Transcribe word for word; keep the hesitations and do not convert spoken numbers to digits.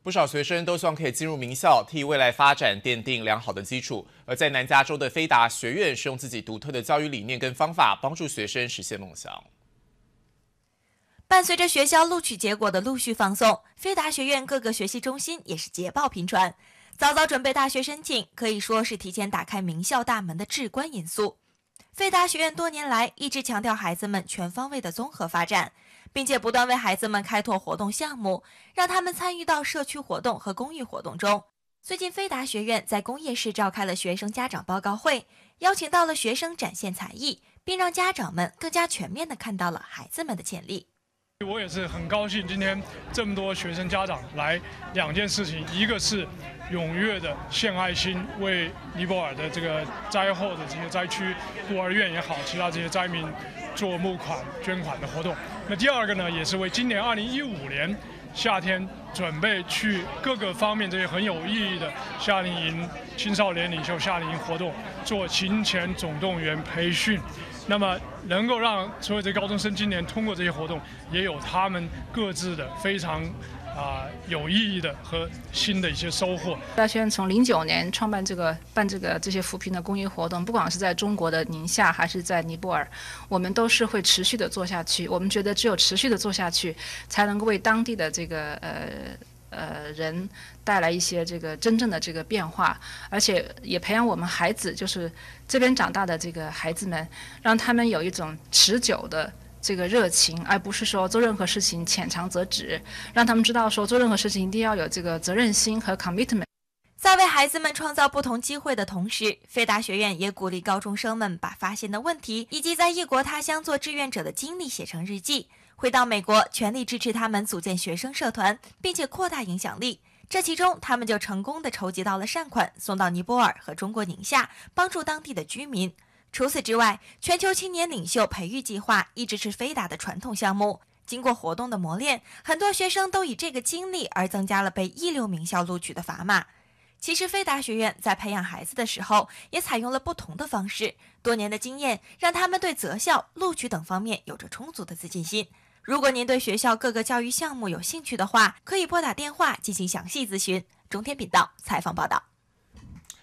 不少学生都希望可以进入名校，替未来发展奠定良好的基础。而在南加州的菲达学院，是用自己独特的教育理念跟方法，帮助学生实现梦想。 伴随着学校录取结果的陆续放送，菲达学院各个学习中心也是捷报频传。早早准备大学申请，可以说是提前打开名校大门的至关因素。菲达学院多年来一直强调孩子们全方位的综合发展，并且不断为孩子们开拓活动项目，让他们参与到社区活动和公益活动中。最近，菲达学院在工业室召开了学生家长报告会，邀请到了学生展现才艺，并让家长们更加全面地看到了孩子们的潜力。 我也是很高兴，今天这么多学生家长来，两件事情，一个是踊跃的献爱心，为尼泊尔的这个灾后的这些灾区孤儿院也好，其他这些灾民做募款捐款的活动。那第二个呢，也是为今年二零一五年夏天准备去各个方面这些很有意义的夏令营、青少年领袖夏令营活动做勤前总动员培训。那么能够让所有这高中生今年通过这些活动，也有他们各自的非常啊、呃、有意义的和新的一些收获。 大学院从零九年创办这个办这个这些扶贫的公益活动，不管是在中国的宁夏还是在尼泊尔，我们都是会持续的做下去。我们觉得只有持续的做下去，才能够为当地的这个呃。呃，人带来一些这个真正的这个变化，而且也培养我们孩子，就是这边长大的这个孩子们，让他们有一种持久的这个热情，而不是说做任何事情浅尝辄止，让他们知道说做任何事情一定要有这个责任心和 commitment。 在为孩子们创造不同机会的同时，菲达学院也鼓励高中生们把发现的问题以及在异国他乡做志愿者的经历写成日记。回到美国，全力支持他们组建学生社团，并且扩大影响力。这其中，他们就成功地筹集到了善款，送到尼泊尔和中国宁夏，帮助当地的居民。除此之外，全球青年领袖培育计划一直是菲达的传统项目。经过活动的磨练，很多学生都以这个经历而增加了被一流名校录取的砝码。其实，菲达学院在培养孩子的时候，也采用了不同的方式。多年的经验让他们对择校、录取等方面有着充足的自信心。如果您对学校各个教育项目有兴趣的话，可以拨打电话进行详细咨询。中天频道采访报道。